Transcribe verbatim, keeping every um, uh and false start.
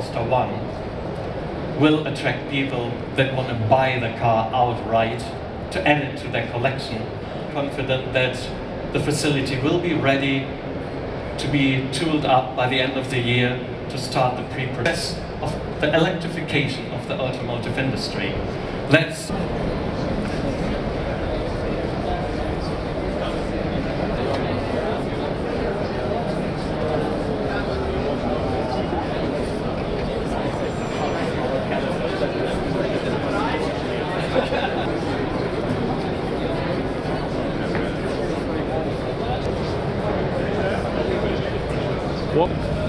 Polestar one will attract people that want to buy the car outright to add it to their collection. Confident that the facility will be ready to be tooled up by the end of the year to start the pre-process of the electrification of the automotive industry. Let's What?